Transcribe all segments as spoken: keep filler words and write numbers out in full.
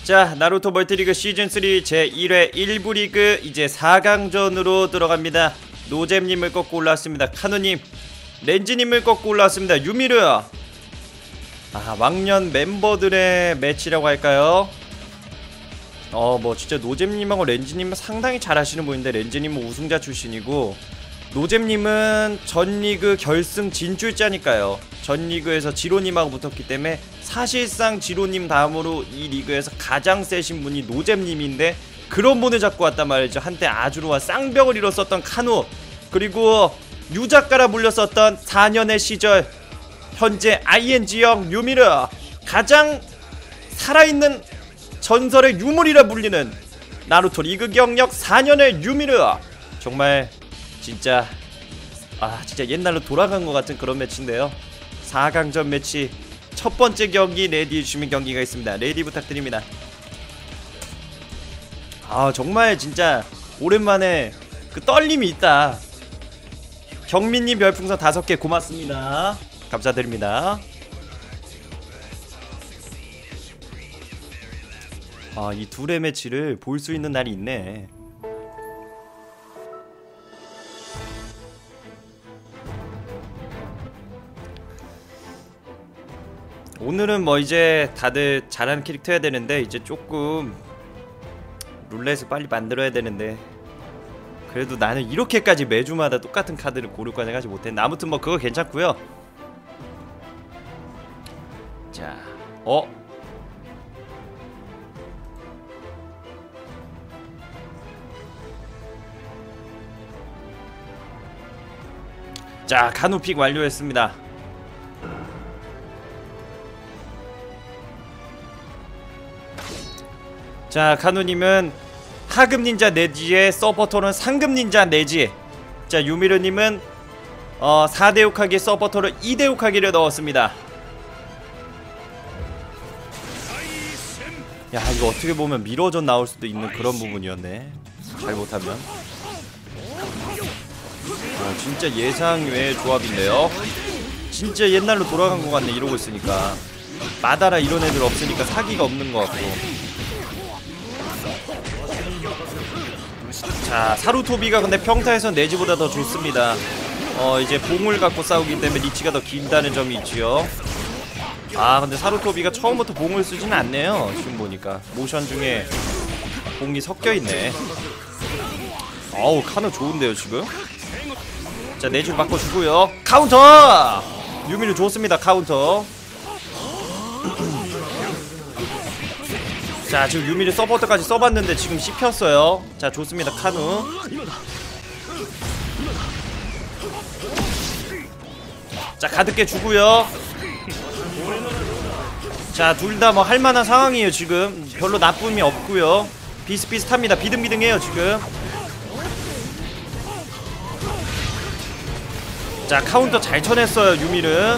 자, 나루토 멀티리그 시즌삼 제일 회 일 부 리그 이제 사 강전으로 들어갑니다. 노잼님을 꺾고 올라왔습니다. 카누님, 렌즈님을 꺾고 올라왔습니다. 유미르. 아, 왕년 멤버들의 매치라고 할까요? 어, 뭐 진짜 노잼님하고 렌즈님은 상당히 잘하시는 분인데, 렌즈님은 우승자 출신이고 노잼님은 전 리그 결승 진출자니까요. 전 리그에서 지로님하고 붙었기 때문에 사실상 지로님 다음으로 이 리그에서 가장 세신 분이 노잼님인데, 그런 분을 잡고 왔단 말이죠. 한때 아주로와 쌍벽을 이뤘었던 카누, 그리고 유작가라 불렸었던 사 년의 시절, 현재 아이엔지형 유미르, 가장 살아있는 전설의 유물이라 불리는 나루토 리그 경력 사 년의 유미르. 정말 진짜 아 진짜 옛날로 돌아간 것 같은 그런 매치인데요. 사 강전 매치 첫 번째 경기 레디 해주시면 경기가 있습니다. 레디 부탁드립니다. 아 정말 진짜 오랜만에 그 떨림이 있다. 경민님 별풍선 다섯 개 고맙습니다. 감사드립니다. 아, 이 둘의 매치를 볼 수 있는 날이 있네. 오늘은 뭐 이제 다들 잘하는 캐릭터 해야 되는데, 이제 조금 룰렛을 빨리 만들어야 되는데, 그래도 나는 이렇게까지 매주마다 똑같은 카드를 고를 거는 하지 못했는데, 아무튼 뭐 그거 괜찮고요. 자, 어? 자, 카누 픽 완료했습니다. 자, 카누님은 하급 닌자 내지에 서포터는 상급 닌자 내지. 자, 유미르님은 어, 사 대 욕하기 서포터를 이 대 욕하기를 넣었습니다. 야, 이거 어떻게 보면 미러전 나올 수도 있는 그런 부분이었네. 잘못하면. 어, 진짜 예상 외의 조합인데요. 진짜 옛날로 돌아간 것 같네, 이러고 있으니까. 마다라 이런 애들 없으니까 사기가 없는 것 같고. 자, 사루토비가 근데 평타에서 내지보다 더 좋습니다. 어, 이제 봉을 갖고 싸우기 때문에 리치가 더 길다는 점이 있지요. 아, 근데 사루토비가 처음부터 봉을 쓰지는 않네요. 지금 보니까 모션 중에 봉이 섞여있네. 어우, 카누 좋은데요 지금. 자, 내줄 바꿔주고요. 카운터! 유미르 좋습니다. 카운터. 자, 지금 유미르 서포터까지 써봤는데 지금 씹혔어요. 자, 좋습니다. 카누. 자, 가득게 주고요. 자, 둘 다 뭐 할만한 상황이에요. 지금 별로 나쁨이 없고요. 비슷비슷합니다. 비등비등해요 지금. 자, 카운터 잘 쳐냈어요 유미르.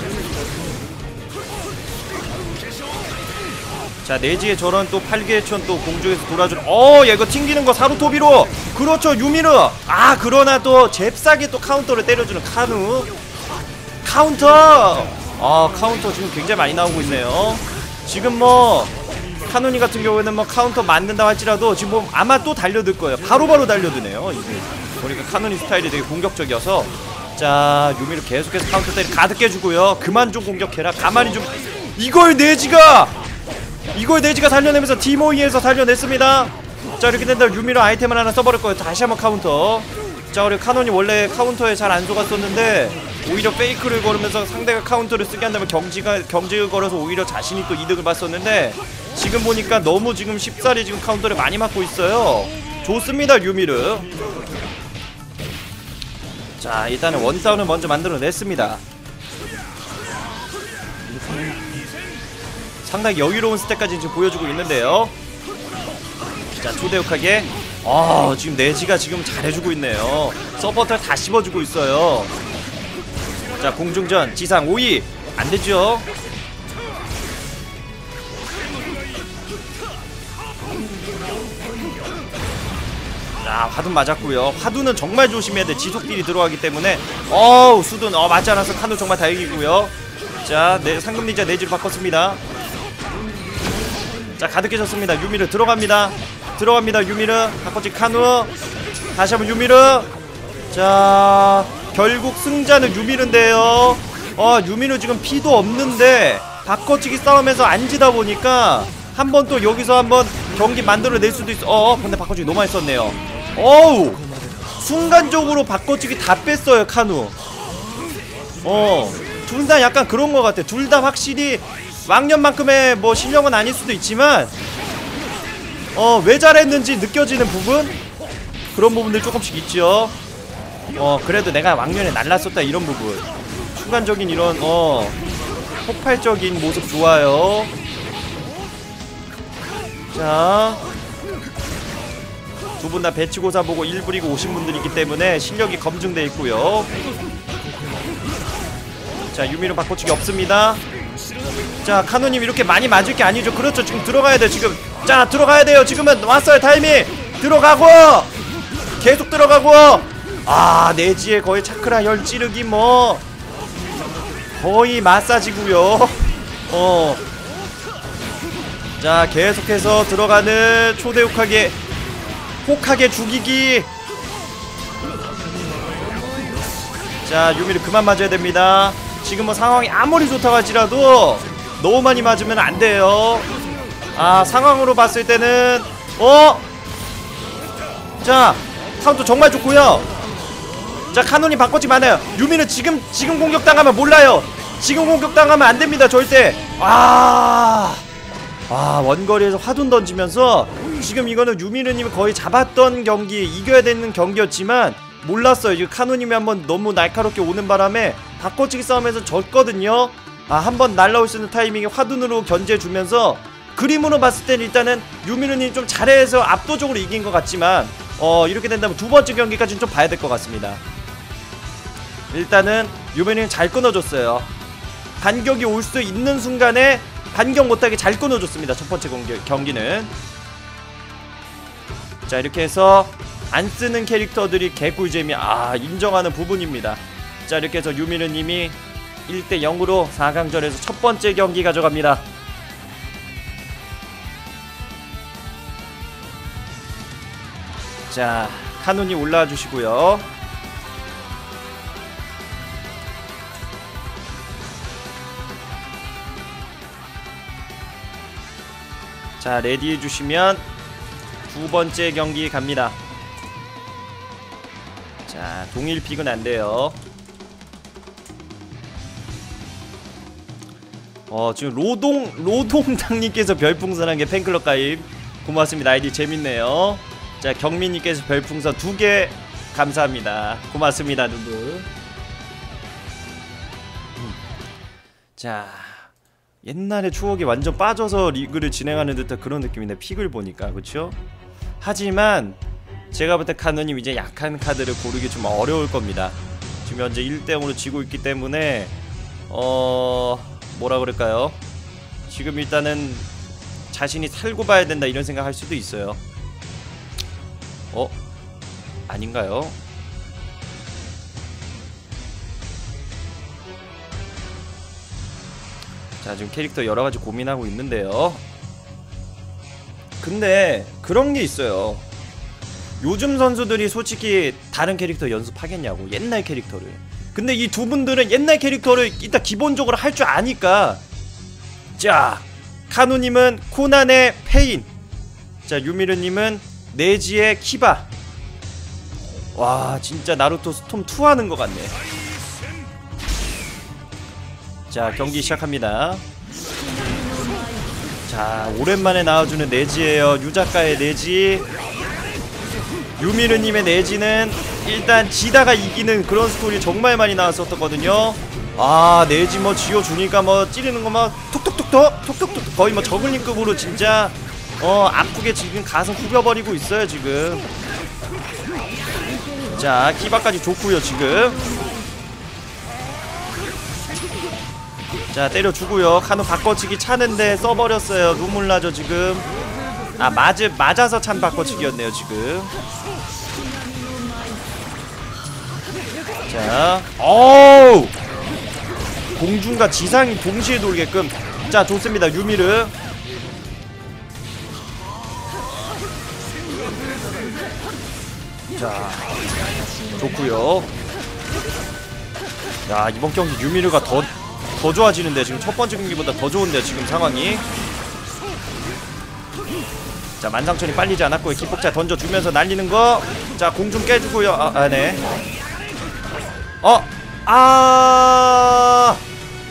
자, 내지에 저런 또 팔개천 또 공중에서 돌아준. 어, 얘 이거 튕기는거 사루토비로. 그렇죠, 유미르. 아, 그러나 또 잽싸게 또 카운터를 때려주는 카누. 카운터. 아, 카운터 지금 굉장히 많이 나오고 있네요. 지금 뭐 카누니 같은 경우에는 뭐 카운터 맞는다 할지라도 지금 뭐 아마 또 달려들 거예요. 바로바로 달려드네요. 이게 보니까 카누니 스타일이 되게 공격적이어서. 자, 유미르 계속해서 카운터 때리 가득 깨주고요. 그만 좀 공격해라. 가만히 좀. 이걸 내지가 이걸 내지가 살려내면서 디모이에서 살려냈습니다. 자, 이렇게 된다면 유미르 아이템을 하나 써버릴 거예요. 다시 한번 카운터. 자, 그리고 카논이 원래 카운터에 잘 안 속았었는데 오히려 페이크를 걸으면서 상대가 카운터를 쓰게 한다면 경지가 경직을 걸어서 오히려 자신이 또 이득을 봤었는데, 지금 보니까 너무 지금 쉽사리 지금 카운터를 많이 맞고 있어요. 좋습니다 유미르. 자, 일단은 원다운을 먼저 만들어냈습니다. 상당히 여유로운 스탯까지 지금 보여주고 있는데요. 자, 초대역하게. 아, 지금 내지가 지금 잘해주고 있네요. 서포터를 다 씹어주고 있어요. 자, 공중전 지상 오 위 안되죠. 자, 화둔 맞았고요. 화둔은 정말 조심해야 돼. 지속딜이 들어가기 때문에. 어우, 수둔 어 맞지 않아서 카누 정말 다행이고요. 자, 네, 상금 닌자 내지를 바꿨습니다. 자 가득해졌습니다. 유미르 들어갑니다. 들어갑니다. 유미르 바꿔치 카누 다시 한번 유미르. 자 결국 승자는 유미르인데요. 어 유미르 지금 피도 없는데 바꿔치기 싸움에서 안 지다 보니까 한번 또 여기서 한번 경기 만들어낼 수도 있어. 어 근데 바꿔치기 너무 많이 썼네요. 어우 순간적으로 바꿔치기 다 뺐어요 카누. 어 둘 다 약간 그런 것 같아. 둘 다 확실히 왕년만큼의 뭐 실력은 아닐 수도 있지만 어 왜 잘했는지 느껴지는 부분 그런 부분들 조금씩 있죠. 어 그래도 내가 왕년에 날랐었다 이런 부분 순간적인 이런 어 폭발적인 모습 좋아요. 자 두 분 다 배치고사 보고 일부 리그 오신 분들이기 때문에 실력이 검증돼 있고요. 자 유미르 바꿔치기 없습니다. 자 카누님 이렇게 많이 맞을 게 아니죠. 그렇죠. 지금 들어가야 돼요 지금. 자 들어가야 돼요. 지금은 왔어요 타이밍. 들어가고 계속 들어가고. 아 내지에 거의 차크라 열 찌르기 뭐 거의 마사지구요. 어. 자 계속해서 들어가는 초대 혹하게 혹하게 죽이기. 자 유미를 그만 맞아야 됩니다. 지금 뭐 상황이 아무리 좋다고 할지라도 너무 많이 맞으면 안 돼요. 아 상황으로 봤을 때는 어? 자 카운터 정말 좋고요. 자 카논이 바꿔치 많아요. 유미는 지금 지금 공격당하면 몰라요. 지금 공격당하면 안됩니다 절대. 아, 아 원거리에서 화둔 던지면서 지금 이거는 유미르님이 거의 잡았던 경기 이겨야 되는 경기였지만 몰랐어요. 이 카누님이 한번 너무 날카롭게 오는 바람에 바꿔치기 싸움에서 졌거든요. 아 한번 날라올 수 있는 타이밍에 화둔으로 견제해주면서 그림으로 봤을 땐 일단은 유미르님 좀 잘해서 압도적으로 이긴 것 같지만 어 이렇게 된다면 두 번째 경기까지는 좀 봐야 될 것 같습니다. 일단은 유미르님 잘 끊어줬어요. 반격이 올 수 있는 순간에 반격 못하게 잘 끊어줬습니다. 첫 번째 경기, 경기는 자 이렇게 해서 안쓰는 캐릭터들이 개꿀잼이 아 인정하는 부분입니다. 자 이렇게 해서 유미르님이 일 대 영으로 사 강전에서 첫 번째 경기 가져갑니다. 자 카누님 올라와 주시고요. 자 레디 해주시면 두 번째 경기 갑니다. 자 동일 픽은 안돼요. 어 지금 로동 로동당님께서 별풍선한 게 팬클럽 가입 고맙습니다. 아이디 재밌네요. 자 경민님께서 별풍선 두 개 감사합니다. 고맙습니다 누구. 자 옛날의 추억이 완전 빠져서 리그를 진행하는 듯한 그런 느낌인데 픽을 보니까 그쵸? 하지만 제가 볼 때 카누님 이제 약한 카드를 고르기 좀 어려울 겁니다. 지금 현재 일 대 영으로 지고 있기 때문에 어... 뭐라 그럴까요? 지금 일단은 자신이 살고 봐야 된다 이런 생각할 수도 있어요. 어? 아닌가요? 자 지금 캐릭터 여러가지 고민하고 있는데요. 근데 그런 게 있어요. 요즘 선수들이 솔직히 다른 캐릭터 연습하겠냐고 옛날 캐릭터를. 근데 이 두 분들은 옛날 캐릭터를 일단 기본적으로 할 줄 아니까. 자 카누님은 코난의 페인, 자 유미르님은 네지의 키바. 와 진짜 나루토 스톰 투 하는 것 같네. 자 경기 시작합니다. 자 오랜만에 나와주는 네지예요. 유작가의 네지. 유미르님의 네지는 일단 지다가 이기는 그런 스토리 정말 많이 나왔었거든요. 아 네지 뭐 쥐어주니까 뭐 찌르는 거 막 톡톡톡톡 톡톡톡 거의 뭐 저글링급으로 진짜 어 아프게 지금 가슴 후벼버리고 있어요 지금. 자 키바까지 좋고요 지금. 자 때려주고요. 카누 바꿔치기 차는데 써버렸어요. 눈물 나죠 지금. 아 맞, 맞아서 찬 바꿔치기였네요 지금. 자 어우 공중과 지상이 동시에 돌게끔. 자 좋습니다 유미르. 자, 좋구요. 야, 이번 경기 유미르가 더, 더 좋아지는데, 지금 첫 번째 경기보다 더 좋은데, 지금 상황이. 자, 만상천이 빨리지 않았고요. 기폭자 던져주면서 날리는 거. 자, 공중 깨주고요. 아, 아 네. 어, 아,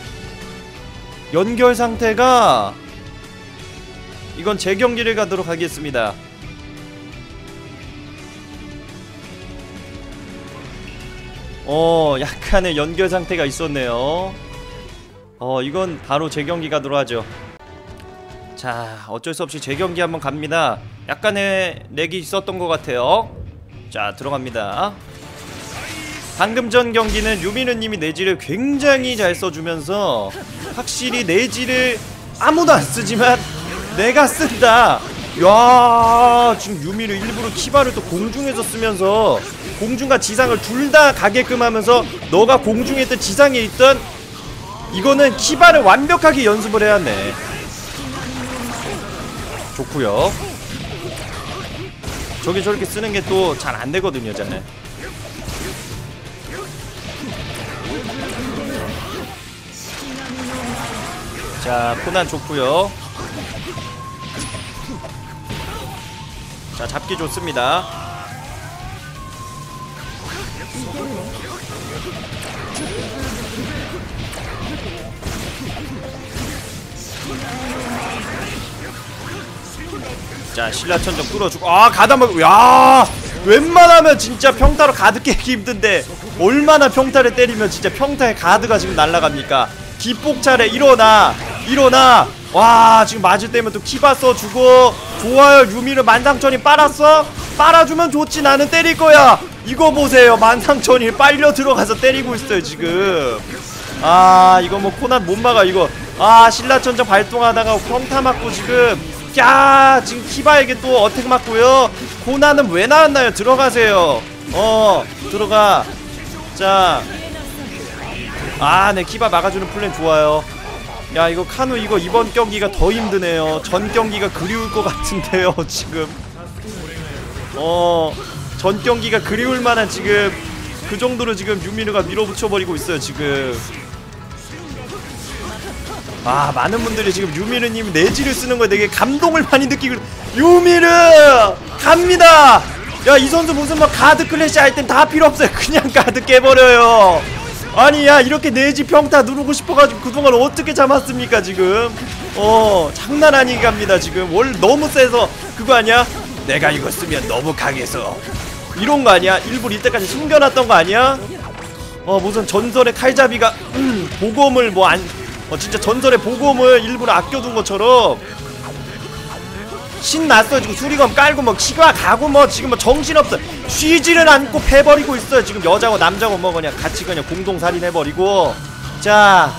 연결 상태가, 이건 재경기를 가도록 하겠습니다. 어, 약간의 연결 상태가 있었네요. 어, 이건 바로 재경기 가도록 하죠. 자, 어쩔 수 없이 재경기 한번 갑니다. 약간의 렉이 있었던 것 같아요. 자, 들어갑니다. 방금 전 경기는 유미르님이 내지를 굉장히 잘 써주면서 확실히 내지를 아무도 안 쓰지만 내가 쓴다. 야, 지금 유미르 일부러 키바를 또 공중에서 쓰면서 공중과 지상을 둘 다 가게끔 하면서 너가 공중에 있든 지상에 있든 이거는 키바를 완벽하게 연습을 해야 네. 좋구요. 저게 저렇게 쓰는 게 또 잘 안 되거든요, 쟤네. 자, 코난 좋구요. 자, 잡기 좋습니다. 자, 신라천정 끌어주고, 아, 가다먹, 야, 웬만하면 진짜 평타로 가드 깨기 힘든데 얼마나 평타를 때리면 진짜 평타의 가드가 지금 날아갑니까? 기폭차례 일어나, 일어나. 와, 지금 맞을 때면 또 키바 써주고. 좋아요. 유미르 만상천이 빨았어? 빨아주면 좋지. 나는 때릴 거야. 이거 보세요. 만상천이 빨려 들어가서 때리고 있어요 지금. 아, 이거 뭐 코난 못 막아 이거. 아, 신라천정 발동하다가 평타 맞고 지금. 야, 지금 키바에게 또 어택 맞고요. 코난은 왜 나왔나요? 들어가세요. 어, 들어가. 자, 아, 네, 키바 막아주는 플랜 좋아요. 야, 이거 카누 이거 이번 경기가 더 힘드네요. 전 경기가 그리울 것 같은데요 지금. 어, 전 경기가 그리울 만한 지금 그 정도로 지금 유미르가 밀어붙여버리고 있어요 지금. 아, 많은 분들이 지금 유미르님 내지를 쓰는 거에 되게 감동을 많이 느끼고. 유미르 갑니다. 야, 이 선수 무슨 뭐 가드 클래시 아이템 다 필요 없어요. 그냥 가드 깨버려요. 아니, 야, 이렇게 내지 평타 누르고 싶어가지고 그동안 어떻게 참았습니까 지금. 어, 장난 아니게 갑니다 지금. 월 너무 세서 그거 아니야? 내가 이거 쓰면 너무 강해서 이런 거 아니야? 일부러 이때까지 숨겨놨던 거 아니야? 어, 무슨 전설의 칼잡이가 음, 보검을 뭐 안, 어, 진짜 전설의 보검을 일부러 아껴둔 것처럼 신났어요 지금. 수리검 깔고 뭐 키가 가고 뭐 지금 뭐 정신없어. 쉬지를 않고 패버리고 있어요 지금. 여자고 남자고 뭐 그냥 같이 그냥 공동살인 해버리고. 자,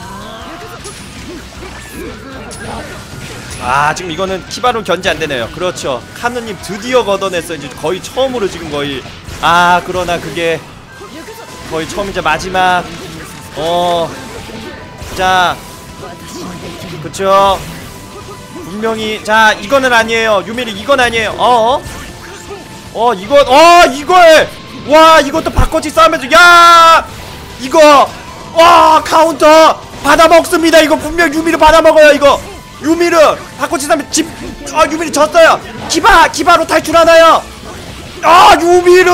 아, 지금 이거는 키바로 견제 안되네요. 그렇죠. 카누님 드디어 걷어냈어요. 이제 거의 처음으로 지금 거의. 아, 그러나 그게 거의 처음이자 마지막. 어, 자, 그쵸. 분명히. 자, 이거는 아니에요 유미르. 이건 아니에요. 어어? 어, 이건, 어, 이걸! 와, 이것도 바꿔치 싸우면서, 야! 이거! 와, 카운터! 받아먹습니다. 이거 분명 유미르 받아먹어요 이거. 유미르 바꿔치 싸우면 집. 아, 유미르 졌어요. 기바! 기바로 탈출하나요? 아, 유미르!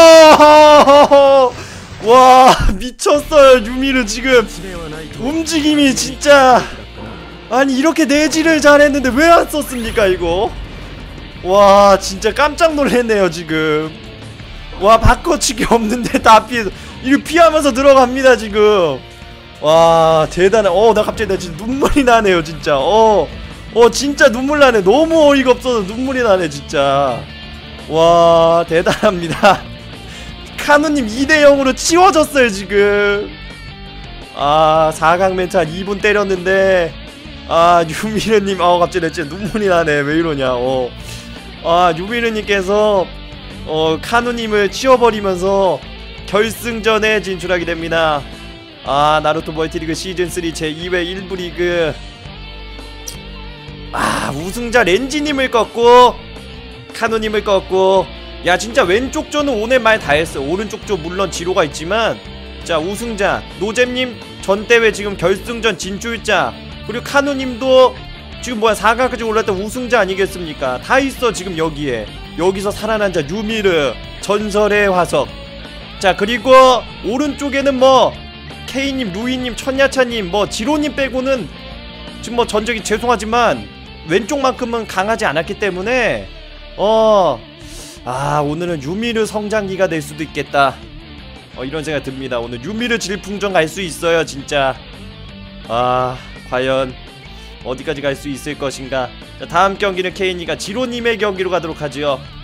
와, 미쳤어요 유미르 지금. 움직임이 진짜. 아니, 이렇게 내지를 잘했는데 왜 안 썼습니까 이거? 와, 진짜 깜짝 놀랐네요 지금. 와, 바꿔치기 없는데 다 피해서 이거 피하면서 들어갑니다 지금. 와, 대단해. 어, 나 갑자기 나 진짜 눈물이 나네요 진짜. 어, 어, 진짜 눈물 나네. 너무 어이가 없어서 눈물이 나네 진짜. 와, 대단합니다. 카누님 이 대 영으로 치워졌어요 지금. 아, 사 강 멘트 한 이 분 때렸는데, 아, 유미르님, 어, 갑자기 나 진짜 눈물이 나네. 왜 이러냐. 어, 아, 유미르님께서 어, 카누님을 치워버리면서 결승전에 진출하게 됩니다. 아, 나루토 멀티리그 시즌삼 제이 회 일 부 리그. 아, 우승자 렌지님을 꺾고 카누님을 꺾고, 야 진짜 왼쪽 조는 오늘 말 다 했어. 오른쪽 조 물론 지로가 있지만, 자 우승자 노잼님 전 대회 지금 결승전 진출자, 그리고 카누님도 지금 뭐야 사 강까지 올랐던 우승자 아니겠습니까? 다 있어 지금 여기에. 여기서 살아난 자 유미르, 전설의 화석. 자 그리고 오른쪽에는 뭐 K님, 루이님, 천야차님, 뭐 지로님 빼고는 지금 뭐 전적이 죄송하지만 왼쪽만큼은 강하지 않았기 때문에 어... 아 오늘은 유미르 성장기가 될 수도 있겠다, 어 이런 생각 듭니다. 오늘 유미르 질풍전 갈 수 있어요 진짜. 아 과연 어디까지 갈 수 있을 것인가. 자, 다음 경기는 케이니가 지로님의 경기로 가도록 하지요.